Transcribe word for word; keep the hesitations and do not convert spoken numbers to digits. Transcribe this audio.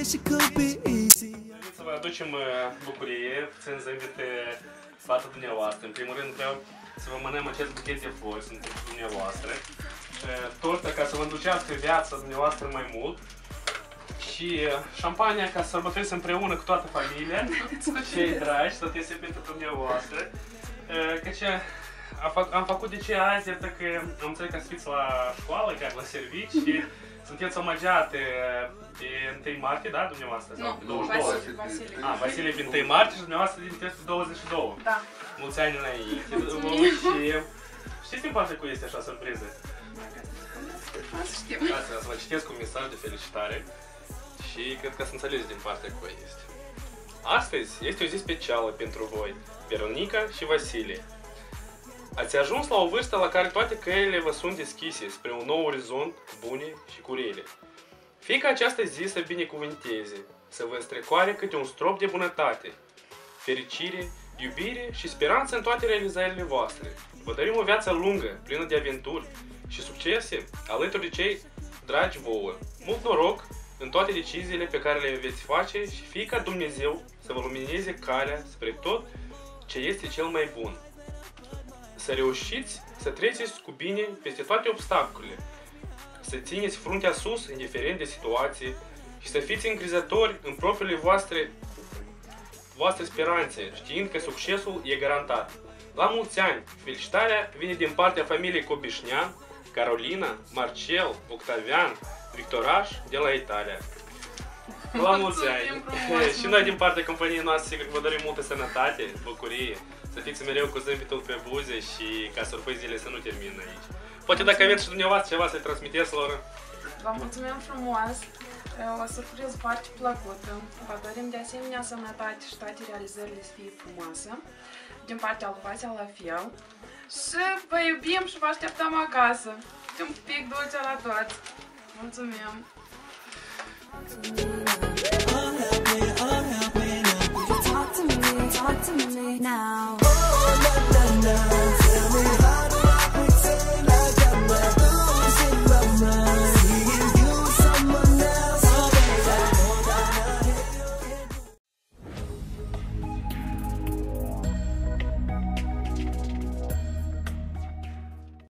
Să vă aducem bucurie, țin să invite fata dumneavoastră. În primul rând vreau să vă mănăm acest buchet de flori, sunt pentru dumneavoastră. Tortă ca să vă înducească viața dumneavoastră mai mult. Și șampania ca să sărbătoriți împreună cu toată familia, cei dragi, tot este pentru dumneavoastră. Căci am făcut de ce azi, iată că am înțeles că să fiți la școală, chiar la servici și sunteți omagiate de întâi martie, da, dumneavoastră? Nu, douăzeci și doi. Vasile. Ah, Vasile din întâi martie și dumneavoastră din testul douăzeci și doi. Da. Mulți ani înainte. Și știți în parte cu este așa surpriză? O să știm. Da, să vă citesc un mesaj de felicitare și cred că să înțelegeți din partea cu este. Astăzi este o zi specială pentru voi, Veronica și Vasile. Ați ajuns la o vârstă la care toate căile vă sunt deschise spre un nou orizont bune și cu rele. Fie ca această zi să binecuvânteze, să vă strecoare câte un strop de bunătate, fericire, iubire și speranță în toate realizările voastre. Vă dorim o viață lungă, plină de aventuri și succese, alături de cei dragi vouă. Mult noroc în toate deciziile pe care le veți face și fie ca Dumnezeu să vă lumineze calea spre tot ce este cel mai bun. Să reușiți să treceți cu bine peste toate obstacolele, să țineți fruntea sus, indiferent de situație, și să fiți încrezători în propriile voastre, voastre speranțe, știind că succesul e garantat. La mulți ani! Felicitarea vine din partea familiei Cobișnean, Carolina, Marcel, Octavian, Victoraș de la Italia. La mulți ani! Și noi din partea companiei noastre sigur că vă dorim multă sănătate, bucurie, să fiți mereu cu zâmbetul pe buze și ca surprizele să nu termină aici. Poate dacă aveți și dumneavoastră ceva să-i transmiteți lor. Vă mulțumim frumos, o surpriză foarte plăcută. Vă dorim de asemenea sănătate și toate realizările să fie frumoase. Din partea lui Vasea la fel. Și vă iubim și vă așteptăm acasă. Un pic dulce la toți. Mulțumim! Talk to me, talk to me now. Oh, na, na, na.